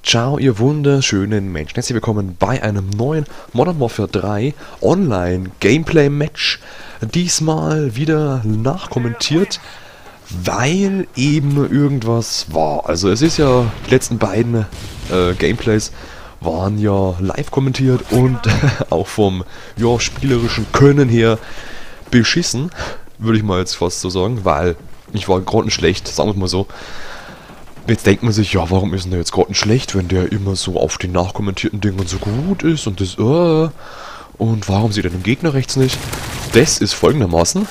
Ciao, ihr wunderschönen Menschen. Herzlich willkommen bei einem neuen Modern Warfare 3 Online Gameplay Match. Diesmal wieder nachkommentiert, weil eben irgendwas war. Also es ist ja, die letzten beiden Gameplays waren ja live kommentiert und auch vom spielerischen Können her beschissen, würde ich mal jetzt fast so sagen, weil ich war grottenschlecht, sagen wir es mal so. Jetzt denkt man sich, ja, warum ist denn der jetzt grottenschlecht, wenn der immer so auf den nachkommentierten Dingen so gut ist und das, und warum sieht er den Gegner rechts nicht? Das ist folgendermaßen.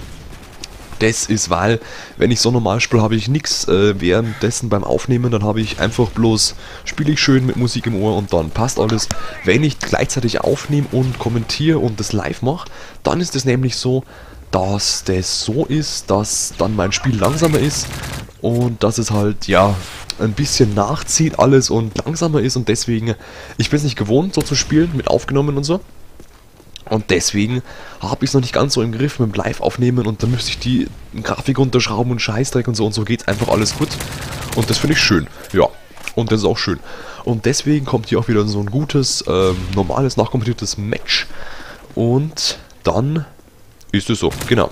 Das ist, weil, wenn ich so normal spiele, habe ich nichts währenddessen beim Aufnehmen, dann habe ich einfach bloß, spiele ich schön mit Musik im Ohr und dann passt alles. Wenn ich gleichzeitig aufnehme und kommentiere und das live mache, dann ist es nämlich so, dass das so ist, dass dann mein Spiel langsamer ist und dass es halt, ja, ein bisschen nachzieht alles und langsamer ist und deswegen, ich bin es nicht gewohnt, so zu spielen, mit aufgenommen und so. Und deswegen habe ich es noch nicht ganz so im Griff mit dem Live-Aufnehmen und dann müsste ich die Grafik runterschrauben und Scheißdreck und so geht's einfach alles gut. Und das finde ich schön, ja. Und das ist auch schön. Und deswegen kommt hier auch wieder so ein gutes, normales, nachkommentiertes Match. Und dann ist es so, genau.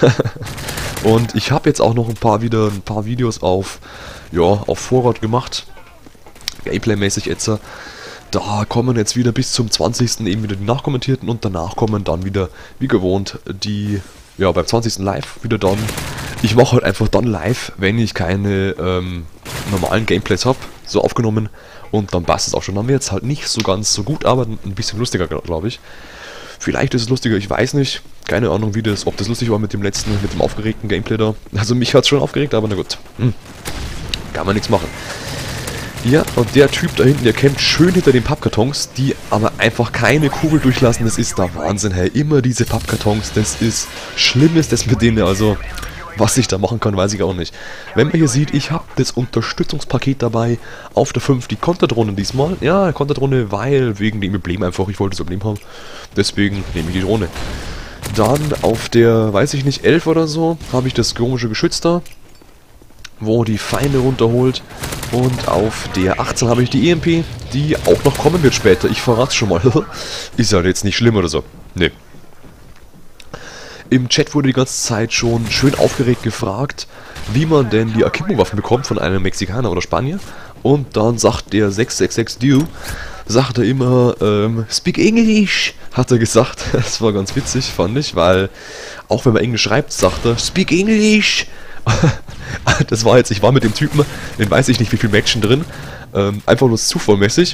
Und ich habe jetzt auch noch ein paar Videos auf Vorrat gemacht. Gameplay-mäßig jetzt. Da kommen jetzt wieder bis zum 20. eben wieder die nachkommentierten und danach kommen dann wieder, wie gewohnt, die, beim 20. live wieder dann. Ich mache halt einfach dann live, wenn ich keine normalen Gameplays habe, so aufgenommen und dann passt es auch schon. Dann wird es halt nicht so ganz so gut, aber ein bisschen lustiger, glaube ich. Vielleicht ist es lustiger, ich weiß nicht. Keine Ahnung, ob das lustig war mit dem aufgeregten Gameplay da. Also mich hat es schon aufgeregt, aber na gut. Kann man nichts machen. Ja, und der Typ da hinten, der kämpft schön hinter den Pappkartons, die aber einfach keine Kugel durchlassen. Das ist der Wahnsinn, hey. Immer diese Pappkartons, das ist schlimm, ist das mit denen, also was ich da machen kann, weiß ich auch nicht. Wenn man hier sieht, ich habe das Unterstützungspaket dabei, auf der 5 die Konterdrohne diesmal. Ja, Konterdrohne, weil wegen dem Emblem einfach, ich wollte das Emblem haben, deswegen nehme ich die Drohne. Dann auf der, weiß ich nicht, 11 oder so, habe ich das komische Geschütz da, wo die Feinde runterholt. Und auf der 18 habe ich die EMP, die auch noch kommen wird später. Ich verrate es schon mal. Ist ja jetzt nicht schlimm oder so. Nee. Im Chat wurde die ganze Zeit schon schön aufgeregt gefragt, wie man denn die Akimbo-Waffen bekommt von einem Mexikaner oder Spanier. Und dann sagt der 666 Dew, sagt er immer, speak English, hat er gesagt. Das war ganz witzig, fand ich, weil auch wenn man Englisch schreibt, sagt er, speak English. Das war jetzt, ich war mit dem Typen, den weiß ich nicht wie viel Matchen drin, einfach nur zufallmäßig.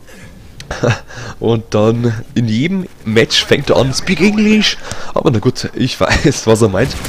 Und dann in jedem Match fängt er an, speak English. Aber na gut, ich weiß, was er meint.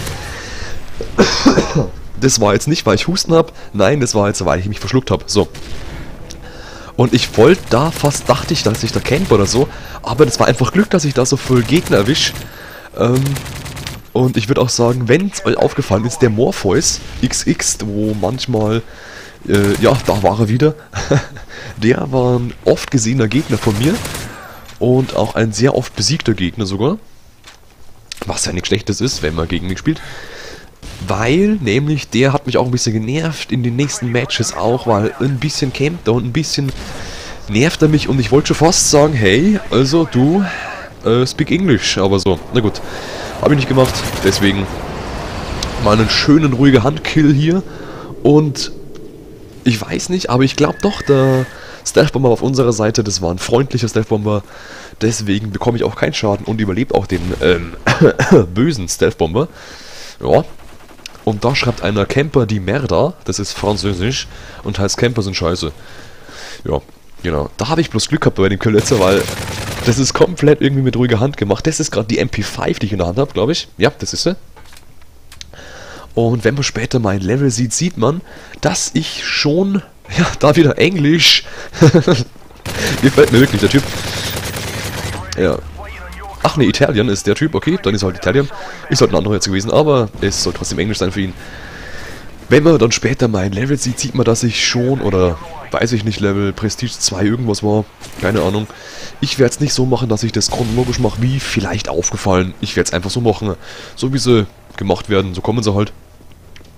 Das war jetzt nicht, weil ich Husten habe, nein, das war jetzt, weil ich mich verschluckt habe. So. Und ich wollte da fast, dachte ich, dass ich da camp oder so, aber das war einfach Glück, dass ich da so viel Gegner erwische. Und ich würde auch sagen, wenn es euch aufgefallen ist, der Morpheus XX, wo manchmal, da war er wieder, der war ein oft gesehener Gegner von mir und auch ein sehr oft besiegter Gegner sogar, was ja nichts Schlechtes ist, wenn man gegen mich spielt, weil nämlich der hat mich auch ein bisschen genervt in den nächsten Matches auch, weil ein bisschen campt er und ein bisschen nervt er mich und ich wollte schon fast sagen, hey, also du, speak English, aber so, na gut. Habe ich nicht gemacht, deswegen mal einen schönen, ruhigen Handkill hier. Und ich weiß nicht, aber ich glaube doch, der Stealth-Bomber auf unserer Seite, das war ein freundlicher Stealth-Bomber. Deswegen bekomme ich auch keinen Schaden und überlebt auch den bösen Stealth-Bomber. Ja. Und da schreibt einer Camper die Merda, das ist französisch, und heißt Camper sind scheiße. Ja, genau. Da habe ich bloß Glück gehabt bei dem Kill jetzt, weil das ist komplett irgendwie mit ruhiger Hand gemacht. Das ist gerade die MP5, die ich in der Hand habe, glaube ich. Ja, das ist sie. Und wenn man später mein Level sieht, sieht man, dass ich schon, da wieder Englisch. Gefällt mir wirklich, der Typ. Ja. Ach ne, Italien ist der Typ, okay, dann ist halt Italien. Ist halt ein anderer jetzt gewesen, aber es soll trotzdem Englisch sein für ihn. Wenn man dann später mein Level sieht, sieht man, dass ich schon, oder weiß ich nicht, Level Prestige 2 irgendwas war, keine Ahnung. Ich werde es nicht so machen, dass ich das chronologisch mache, wie vielleicht aufgefallen. Ich werde es einfach so machen, so wie sie gemacht werden, so kommen sie halt.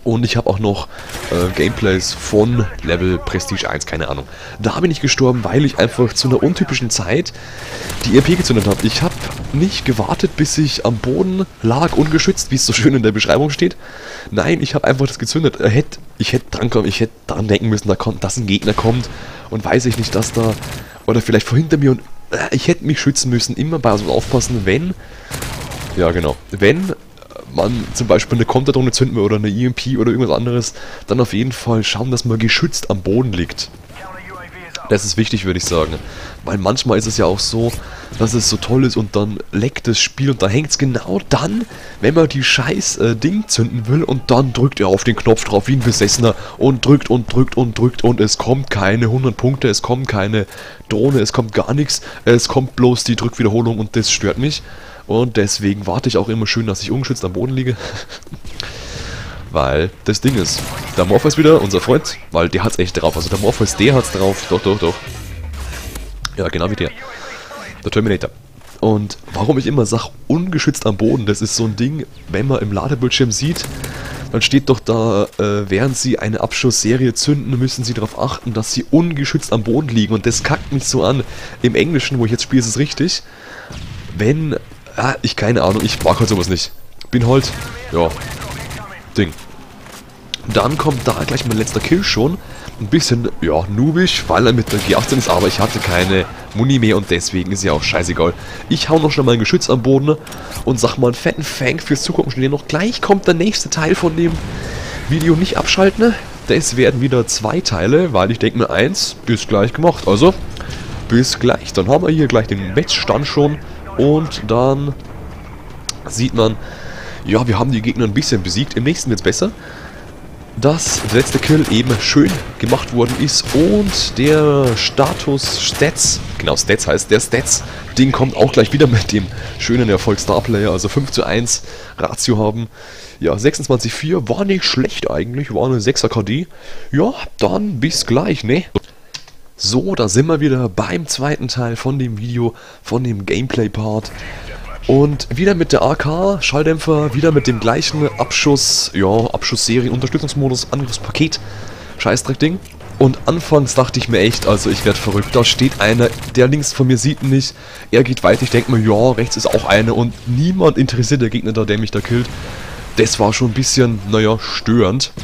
Und ich habe auch noch Gameplays von Level Prestige 1, keine Ahnung. Da bin ich gestorben, weil ich einfach zu einer untypischen Zeit die EMP gezündet habe. Ich habe nicht gewartet, bis ich am Boden lag, ungeschützt, wie es so schön in der Beschreibung steht. Nein, ich habe einfach das gezündet. Ich hätte dran denken müssen, dass ein Gegner kommt und weiß ich nicht, dass da, oder vielleicht vor hinter mir, und ich hätte mich schützen müssen, immer bei so aufpassen, wenn, ja genau, wenn man zum Beispiel eine Konterdrohne zünden will oder eine EMP oder irgendwas anderes, dann auf jeden Fall schauen, dass man geschützt am Boden liegt. Das ist wichtig, würde ich sagen. Weil manchmal ist es ja auch so, dass es so toll ist und dann leckt das Spiel und da hängt es genau dann, wenn man die scheiß Ding zünden will, und dann drückt er auf den Knopf drauf wie ein Besessener und drückt und drückt und drückt und es kommt keine 100 Punkte, es kommt keine Drohne, es kommt gar nichts, es kommt bloß die Drückwiederholung und das stört mich. Und deswegen warte ich auch immer schön, dass ich ungeschützt am Boden liege. Weil das Ding ist, der Morpheus wieder, unser Freund, weil der hat's echt drauf. Also der Morpheus, der hat's drauf. Doch. Ja, genau wie der. Der Terminator. Und warum ich immer sage, ungeschützt am Boden, das ist so ein Ding, wenn man im Ladebildschirm sieht, dann steht doch da, während sie eine Abschussserie zünden, müssen sie darauf achten, dass sie ungeschützt am Boden liegen. Und das kackt mich so an. Im Englischen, wo ich jetzt spiele, ist es richtig. Wenn, ich keine Ahnung, ich mag halt sowas nicht. Bin halt, ja, Ding. Dann kommt da gleich mein letzter Kill schon. Ein bisschen, ja, noobisch, weil er mit der G18 ist, aber ich hatte keine Muni mehr und deswegen ist ja auch scheißegal. Ich hau noch schnell mein Geschütz am Boden und sag mal einen fetten Fang fürs Zugucken schnell noch. Gleich kommt der nächste Teil von dem Video, nicht abschalten. Das werden wieder 2 Teile, weil ich denke mir, 1 ist gleich gemacht. Also, bis gleich. Dann haben wir hier gleich den Matchstand schon. Und dann sieht man, ja, wir haben die Gegner ein bisschen besiegt. Im nächsten wird es besser. Dass der letzte Kill eben schön gemacht worden ist und der Stats, genau, Stats heißt, der Stats-Ding kommt auch gleich wieder mit dem schönen Erfolg Starplayer, also 5:1 Ratio haben. Ja, 26,4 war nicht schlecht eigentlich, war eine 6er KD. Ja, dann bis gleich, ne? So, da sind wir wieder beim zweiten Teil von dem Video, von dem Gameplay-Part. Und wieder mit der AK, Schalldämpfer, wieder mit dem gleichen Abschussserien, Unterstützungsmodus, Angriffspaket, Scheißdreck-Ding. Und anfangs dachte ich mir echt, also ich werde verrückt, da steht einer, der links von mir sieht ihn nicht, er geht weiter, ich denke mir, ja, rechts ist auch einer und niemand interessiert der Gegner da, der mich da killt. Das war schon ein bisschen, naja, störend.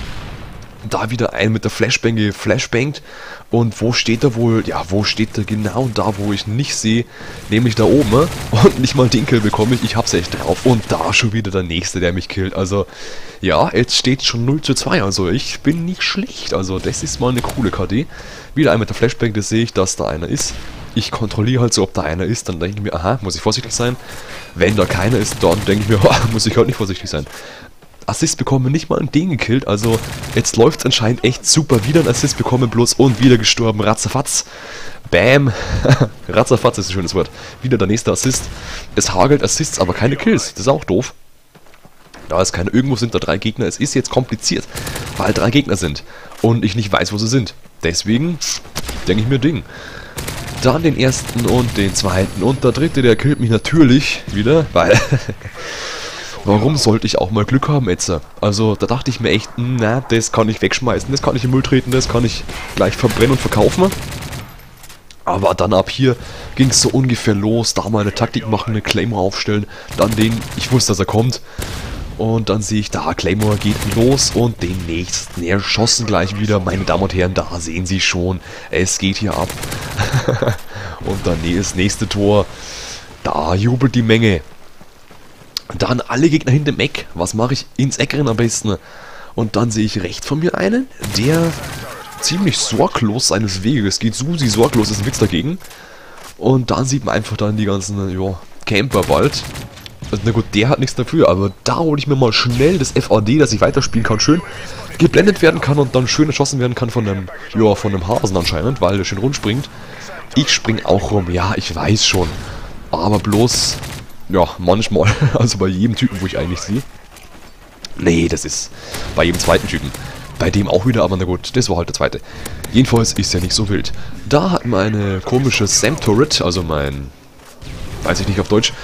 Da wieder ein mit der Flashbang geflashbangt. Und wo steht er wohl? Ja, wo steht er genau da, wo ich nicht sehe? Nämlich da oben. Und nicht mal den Kill bekomme ich. Ich hab's echt drauf. Und da schon wieder der Nächste, der mich killt. Also, ja, jetzt steht schon 0:2. Also, ich bin nicht schlecht. Also, das ist mal eine coole KD. Wieder ein mit der Flashbang, das sehe ich, dass da einer ist. Ich kontrolliere halt so, ob da einer ist. Dann denke ich mir, aha, muss ich vorsichtig sein. Wenn da keiner ist, dann denke ich mir, muss ich halt nicht vorsichtig sein. Assist bekommen, nicht mal ein Ding gekillt, also jetzt läuft es anscheinend echt super. Wieder ein Assist bekommen bloß und wieder gestorben. Ratzafatz. Bam. Ratzafatz ist ein schönes Wort. Wieder der nächste Assist. Es hagelt Assists, aber keine Kills. Das ist auch doof. Da ist keiner. Irgendwo sind da 3 Gegner. Es ist jetzt kompliziert, weil 3 Gegner sind und ich nicht weiß, wo sie sind. Deswegen denke ich mir Ding. Dann den ersten und den zweiten und der dritte, der killt mich natürlich wieder, weil... Warum sollte ich auch mal Glück haben jetzt? Also da dachte ich mir echt, na, das kann ich wegschmeißen, das kann ich in Müll treten, das kann ich gleich verbrennen und verkaufen. Aber dann ab hier ging es so ungefähr los, da mal eine Taktik machen, eine Claymore aufstellen, dann den, ich wusste, dass er kommt. Und dann sehe ich da, Claymore geht los und den nächsten erschossen gleich wieder. Meine Damen und Herren, da sehen Sie schon, es geht hier ab. Und dann das nächste Tor, da jubelt die Menge. Dann alle Gegner hinter dem Eck. Was mache ich? Ins Eck rennen am besten. Und dann sehe ich rechts von mir einen, der ziemlich sorglos seines Weges geht. Susi sorglos ist ein Witz dagegen. Und dann sieht man einfach dann die ganzen, ja, Camper bald. Also, na gut, der hat nichts dafür, aber da hole ich mir mal schnell das FAD, dass ich weiterspielen kann, schön geblendet werden kann und dann schön erschossen werden kann von einem, ja, von einem Hasen anscheinend, weil der schön rumspringt. Ich spring auch rum, ja, ich weiß schon. Aber bloß... Ja, manchmal. Also bei jedem Typen, wo ich eigentlich sehe. Nee, das ist bei jedem zweiten Typen. Bei dem auch wieder, aber na gut, das war halt der zweite. Jedenfalls ist ja nicht so wild. Da hat meine komische Sam-Turret, also mein, weiß ich nicht auf Deutsch,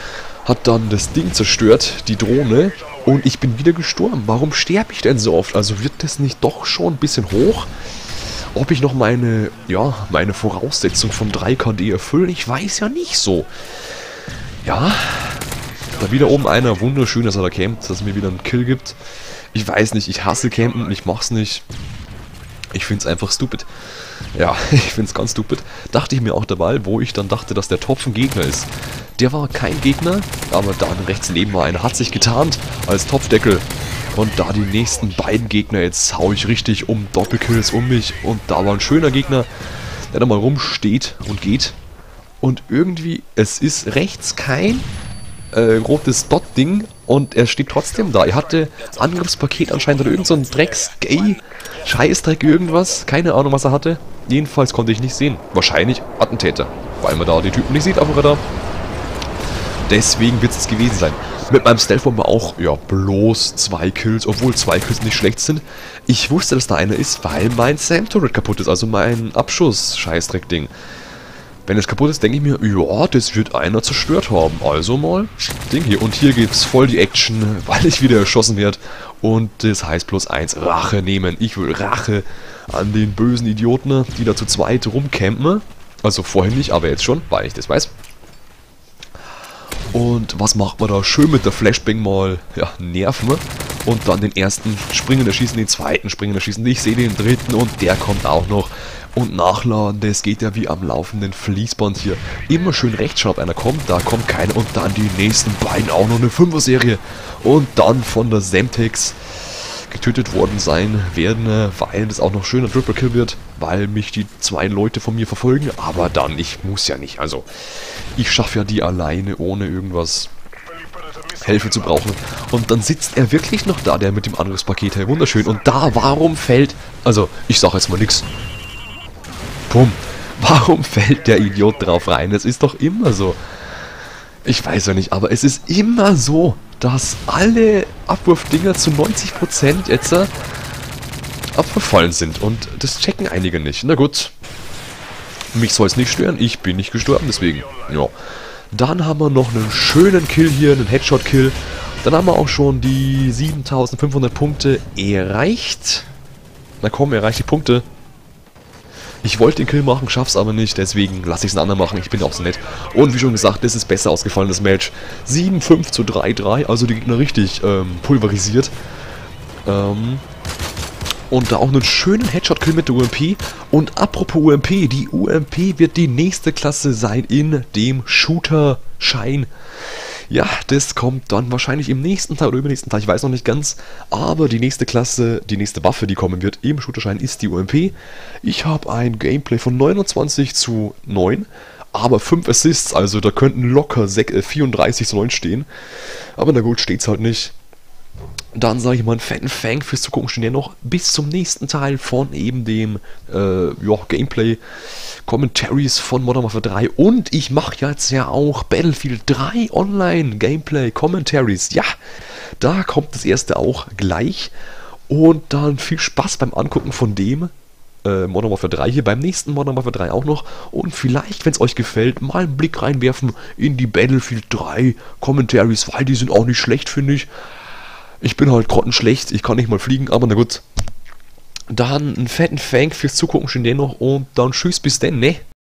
hat dann das Ding zerstört, die Drohne, und ich bin wieder gestorben. Warum sterbe ich denn so oft? Also wird das nicht doch schon ein bisschen hoch? Ob ich noch meine Voraussetzung von 3KD erfülle? Ich weiß ja nicht so. Ja, da wieder oben einer, wunderschön, dass er da campt, dass es mir wieder einen Kill gibt. Ich weiß nicht, ich hasse campen, ich mach's nicht. Ich find's einfach stupid. Ja, ich find's ganz stupid. Dachte ich mir auch dabei, wo ich dann dachte, dass der Topf ein Gegner ist. Der war kein Gegner, aber da rechts neben war einer, hat sich getarnt als Topfdeckel. Und da die nächsten beiden Gegner, jetzt hau ich richtig um Doppelkills um mich. Und da war ein schöner Gegner, der da mal rumsteht und geht. Und irgendwie, es ist rechts kein rotes Dot-Ding und er steht trotzdem da. Er hatte Angriffspaket anscheinend oder irgend so ein Scheißdreck irgendwas. Keine Ahnung, was er hatte. Jedenfalls konnte ich nicht sehen. Wahrscheinlich Attentäter, weil man da die Typen nicht sieht auf dem Radar. Deswegen wird es gewesen sein. Mit meinem Stealth-Bomber auch, ja, bloß 2 Kills, obwohl 2 Kills nicht schlecht sind. Ich wusste, dass da einer ist, weil mein SAM-Turret kaputt ist, also mein Abschuss-Scheißdreck-Ding. Wenn es kaputt ist, denke ich mir, ja, das wird einer zerstört haben. Also mal Ding hier. Und hier gibt es voll die Action, weil ich wieder erschossen werde. Und das heißt +1, Rache nehmen. Ich will Rache an den bösen Idioten, die da zu zweit rumcampen. Also vorhin nicht, aber jetzt schon, weil ich das weiß. Und was macht man da? Schön mit der Flashbang mal, ja, nerven. Und dann den ersten springen, erschießen, den zweiten springen, erschießen. Ich sehe den dritten und der kommt auch noch. Und nachladen, das geht ja wie am laufenden Fließband hier. Immer schön rechts schauen, ob einer kommt, da kommt keiner. Und dann die nächsten beiden auch noch eine 5er-Serie. Und dann von der Semtex getötet worden sein werden, weil das auch noch schöner Triple Kill wird, weil mich die 2 Leute von mir verfolgen. Aber dann, ich muss ja nicht, also ich schaffe ja die alleine, ohne irgendwas Hilfe zu brauchen. Und dann sitzt er wirklich noch da, der mit dem Angriffspaket, hey, wunderschön. Und da, warum fällt, also ich sage jetzt mal nichts. Bumm. Warum fällt der Idiot drauf rein? Das ist doch immer so. Ich weiß ja nicht, aber es ist immer so, dass alle Abwurfdinger zu 90% jetzt abgefallen sind. Und das checken einige nicht. Na gut. Mich soll es nicht stören. Ich bin nicht gestorben, deswegen. Ja. Dann haben wir noch einen schönen Kill hier, einen Headshot-Kill. Dann haben wir auch schon die 7500 Punkte erreicht. Na komm, erreicht die Punkte. Ich wollte den Kill machen, schaff's aber nicht, deswegen lasse ich es einen anderen machen, ich bin auch so nett. Und wie schon gesagt, das ist besser ausgefallen, das Match. 7-5 zu 3-3, also die Gegner richtig pulverisiert. Und da auch einen schönen Headshot-Kill mit der UMP. Und apropos UMP, die UMP wird die nächste Klasse sein in dem Shooter-Schein. Ja, das kommt dann wahrscheinlich im nächsten Teil oder übernächsten Teil, ich weiß noch nicht ganz. Aber die nächste Klasse, die nächste Waffe, die kommen wird im Shooterschein, ist die UMP. Ich habe ein Gameplay von 29 zu 9, aber 5 Assists, also da könnten locker 34 zu 9 stehen. Aber na gut, steht's halt nicht. Dann sage ich mal einen fetten Fang fürs Zugucken, stehen ja noch bis zum nächsten Teil von eben dem Gameplay Commentaries von Modern Warfare 3. Und ich mache jetzt ja auch Battlefield 3 Online Gameplay Commentaries. Ja, da kommt das erste auch gleich. Und dann viel Spaß beim Angucken von dem Modern Warfare 3 hier, beim nächsten Modern Warfare 3 auch noch. Und vielleicht, wenn es euch gefällt, mal einen Blick reinwerfen in die Battlefield 3 Commentaries, weil die sind auch nicht schlecht, finde ich. Ich bin halt grottenschlecht, ich kann nicht mal fliegen, aber na gut. Dann einen fetten Fang fürs Zugucken, stehen noch und dann tschüss, bis denn, ne?